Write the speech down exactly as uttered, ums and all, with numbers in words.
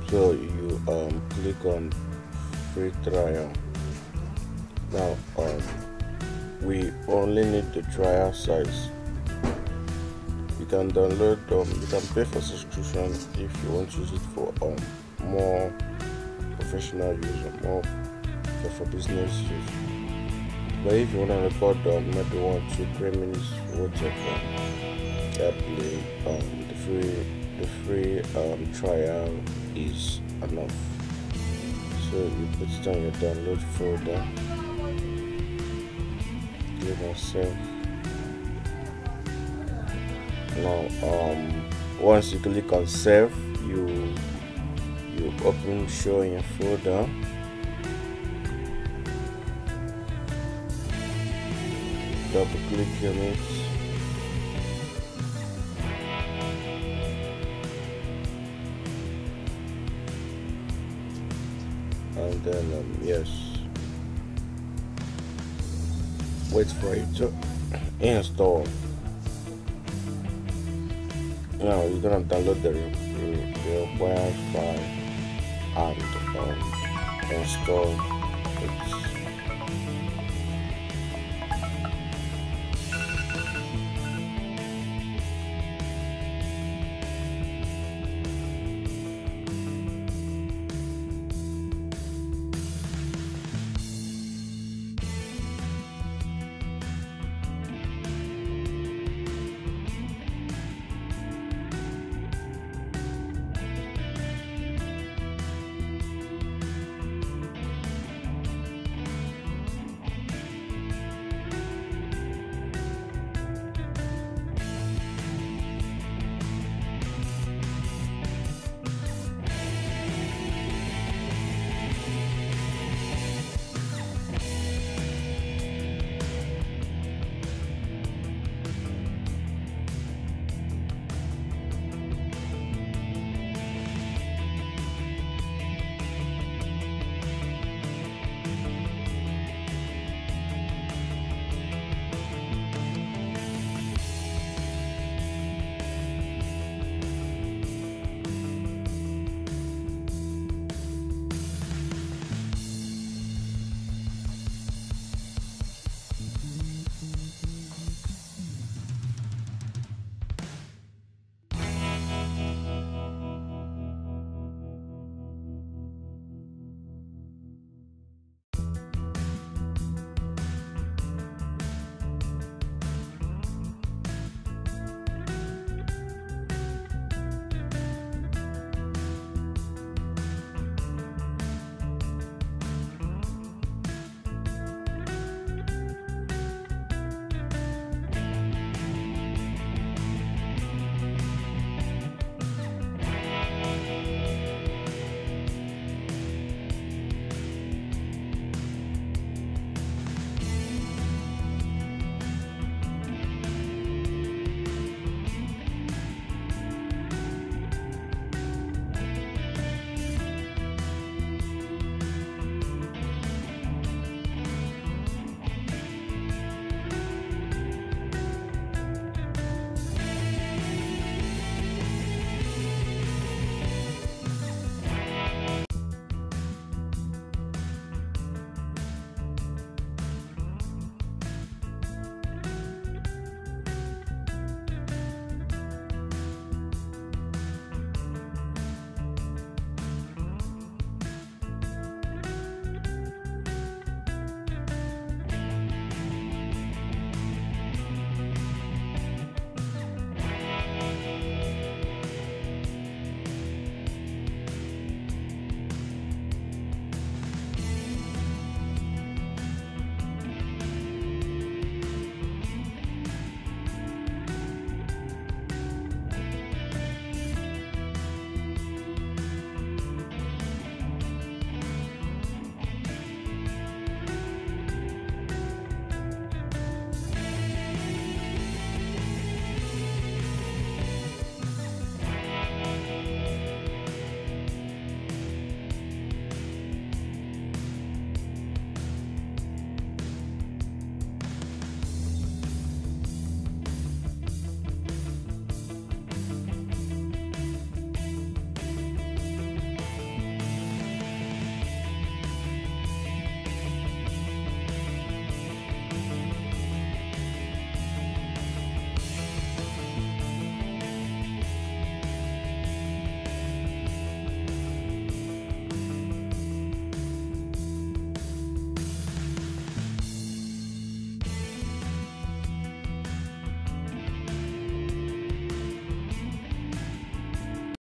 So you um, click on free trial. Now um, we only need the trial size. You can download um, you can pay for subscription if you want to use it for um more professional use or more for business use. But if you want to record um, maybe one two three minutes worth of um, airplay, um, the free the free um, trial is enough. So you put it on your download folder, click on save. Now um once you click on save, you you open show in your folder. Double click on it, and then um, yes, wait for it to install. Now you're gonna download the, the required file and um, install it.